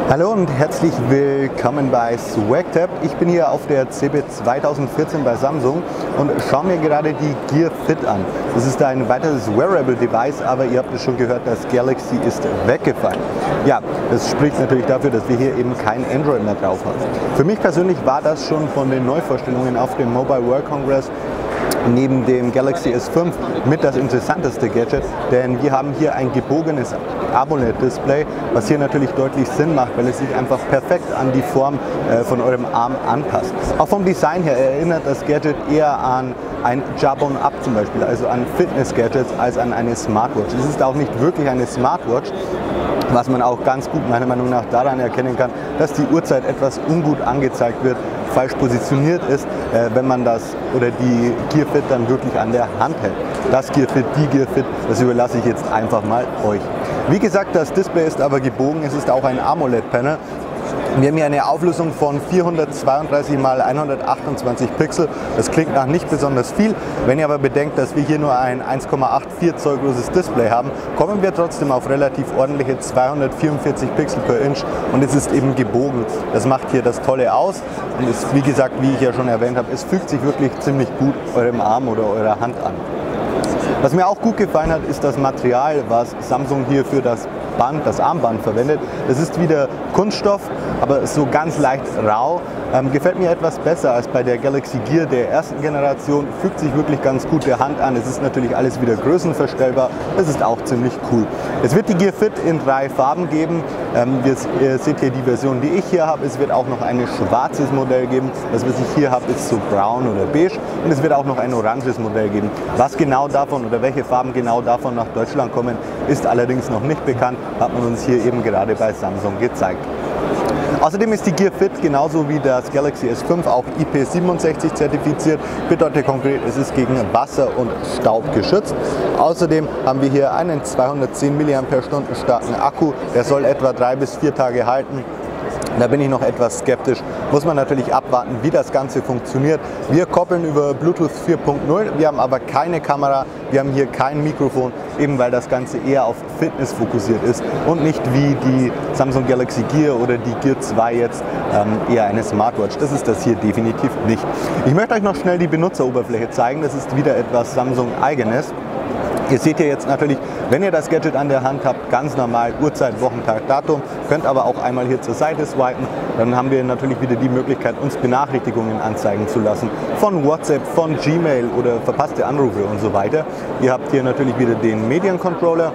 Hallo und herzlich willkommen bei SwagTap. Ich bin hier auf der CeBIT 2014 bei Samsung und schaue mir gerade die Gear Fit an. Das ist ein weiteres Wearable Device, aber ihr habt es schon gehört, das Galaxy ist weggefallen. Ja, das spricht natürlich dafür, dass wir hier eben kein Android mehr drauf haben. Für mich persönlich war das schon von den Neuvorstellungen auf dem Mobile World Congress neben dem Galaxy S5 mit das interessanteste Gadget, denn wir haben hier ein gebogenes AMOLED-Display, was hier natürlich deutlich Sinn macht, weil es sich einfach perfekt an die Form von eurem Arm anpasst. Auch vom Design her erinnert das Gadget eher an ein Jabon Up zum Beispiel, also an Fitness-Gadgets, als an eine Smartwatch. Es ist auch nicht wirklich eine Smartwatch, was man auch ganz gut meiner Meinung nach daran erkennen kann, dass die Uhrzeit etwas ungut angezeigt wird, falsch positioniert ist, wenn man das oder die Gear Fit dann wirklich an der Hand hält. Das Gear Fit, die Gear Fit, das überlasse ich jetzt einfach mal euch. Wie gesagt, das Display ist aber gebogen, es ist auch ein AMOLED-Panel. Wir haben hier eine Auflösung von 432 x 128 Pixel. Das klingt nach nicht besonders viel. Wenn ihr aber bedenkt, dass wir hier nur ein 1,84 Zoll großes Display haben, kommen wir trotzdem auf relativ ordentliche 244 Pixel per Inch und es ist eben gebogen. Das macht hier das Tolle aus und ist, wie gesagt, wie ich ja schon erwähnt habe, es fügt sich wirklich ziemlich gut eurem Arm oder eurer Hand an. Was mir auch gut gefallen hat, ist das Material, was Samsung hier für das Armband verwendet. Das ist wieder Kunststoff, aber so ganz leicht rau. Gefällt mir etwas besser als bei der Galaxy Gear der ersten Generation. Fügt sich wirklich ganz gut der Hand an. Es ist natürlich alles wieder größenverstellbar. Das ist auch ziemlich cool. Es wird die Gear Fit in 3 Farben geben. Ihr seht hier die Version, die ich hier habe. Es wird auch noch ein schwarzes Modell geben. Das, was ich hier habe, ist so braun oder beige. Und es wird auch noch ein oranges Modell geben. Was genau davon oder welche Farben genau davon nach Deutschland kommen, ist allerdings noch nicht bekannt. Hat man uns hier eben gerade bei Samsung gezeigt. Außerdem ist die Gear Fit genauso wie das Galaxy S5 auch IP67 zertifiziert. Bedeutet konkret, es ist gegen Wasser und Staub geschützt. Außerdem haben wir hier einen 210 mAh starken Akku, der soll etwa 3 bis 4 Tage halten. Da bin ich noch etwas skeptisch. Muss man natürlich abwarten, wie das Ganze funktioniert. Wir koppeln über Bluetooth 4.0, wir haben aber keine Kamera, wir haben hier kein Mikrofon, eben weil das Ganze eher auf Fitness fokussiert ist und nicht wie die Samsung Galaxy Gear oder die Gear 2 jetzt eher eine Smartwatch. Das ist das hier definitiv nicht. Ich möchte euch noch schnell die Benutzeroberfläche zeigen. Das ist wieder etwas Samsung eigenes. Ihr seht hier jetzt natürlich, wenn ihr das Gadget an der Hand habt, ganz normal Uhrzeit, Wochentag, Datum, könnt aber auch einmal hier zur Seite swipen. Dann haben wir natürlich wieder die Möglichkeit, uns Benachrichtigungen anzeigen zu lassen von WhatsApp, von Gmail oder verpasste Anrufe und so weiter. Ihr habt hier natürlich wieder den Mediencontroller.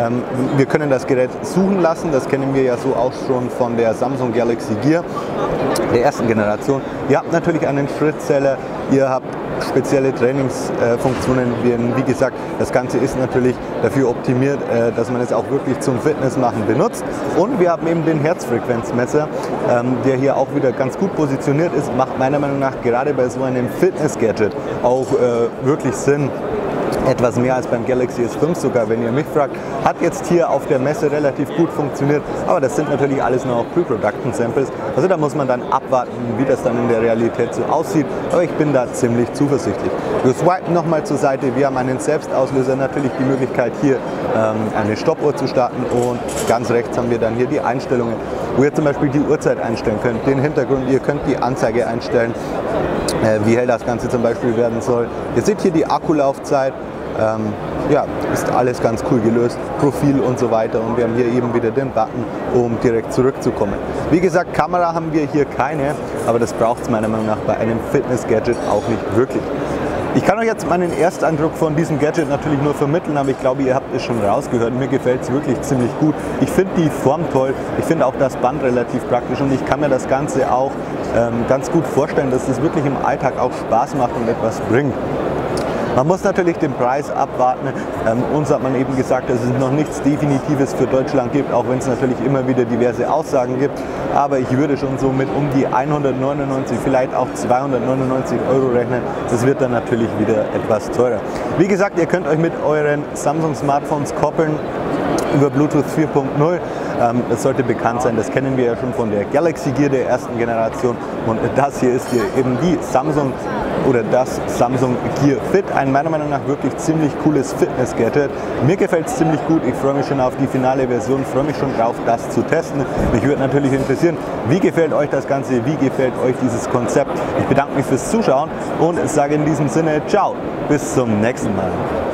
Wir können das Gerät suchen lassen, das kennen wir ja so auch schon von der Samsung Galaxy Gear der ersten Generation. Ihr habt natürlich einen Schrittzähler, ihr habt spezielle Trainingsfunktionen. Wie gesagt, das Ganze ist natürlich dafür optimiert, dass man es auch wirklich zum Fitnessmachen benutzt. Und wir haben eben den Herzfrequenzmesser, der hier auch wieder ganz gut positioniert ist. Macht meiner Meinung nach gerade bei so einem Fitness-Gadget auch wirklich Sinn. Etwas mehr als beim Galaxy S5 sogar, wenn ihr mich fragt. Hat jetzt hier auf der Messe relativ gut funktioniert, aber das sind natürlich alles noch Pre-Production-Samples. Also da muss man dann abwarten, wie das dann in der Realität so aussieht, aber ich bin da ziemlich zuversichtlich. Wir swipen nochmal zur Seite, wir haben einen Selbstauslöser, natürlich die Möglichkeit hier eine Stoppuhr zu starten und ganz rechts haben wir dann hier die Einstellungen, wo ihr zum Beispiel die Uhrzeit einstellen könnt, den Hintergrund, ihr könnt die Anzeige einstellen, wie hell das Ganze zum Beispiel werden soll. Ihr seht hier die Akkulaufzeit. Ja, ist alles ganz cool gelöst, Profil und so weiter und wir haben hier eben wieder den Button, um direkt zurückzukommen. Wie gesagt, Kamera haben wir hier keine, aber das braucht es meiner Meinung nach bei einem Fitness-Gadget auch nicht wirklich. Ich kann euch jetzt meinen Ersteindruck von diesem Gadget natürlich nur vermitteln, aber ich glaube, ihr habt es schon rausgehört. Mir gefällt es wirklich ziemlich gut. Ich finde die Form toll, ich finde auch das Band relativ praktisch und ich kann mir das Ganze auch ganz gut vorstellen, dass es wirklich im Alltag auch Spaß macht und etwas bringt. Man muss natürlich den Preis abwarten. Uns hat man eben gesagt, dass es noch nichts Definitives für Deutschland gibt, auch wenn es natürlich immer wieder diverse Aussagen gibt. Aber ich würde schon so mit um die 199, vielleicht auch 299 € rechnen. Das wird dann natürlich wieder etwas teurer. Wie gesagt, ihr könnt euch mit euren Samsung Smartphones koppeln über Bluetooth 4.0. Das sollte bekannt sein, das kennen wir ja schon von der Galaxy Gear der ersten Generation und das hier ist hier eben die Samsung oder das Samsung Gear Fit. Ein meiner Meinung nach wirklich ziemlich cooles Fitness-Gadget. Mir gefällt es ziemlich gut. Ich freue mich schon auf die finale Version, freue mich schon drauf, das zu testen. Mich würde natürlich interessieren, wie gefällt euch das Ganze, wie gefällt euch dieses Konzept. Ich bedanke mich fürs Zuschauen und sage in diesem Sinne ciao, bis zum nächsten Mal.